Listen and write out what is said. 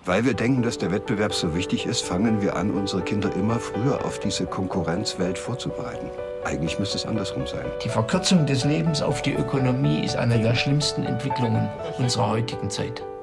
Weil wir denken, dass der Wettbewerb so wichtig ist, fangen wir an, unsere Kinder immer früher auf diese Konkurrenzwelt vorzubereiten. Eigentlich müsste es andersrum sein. Die Verkürzung des Lebens auf die Ökonomie ist eine der schlimmsten Entwicklungen unserer heutigen Zeit.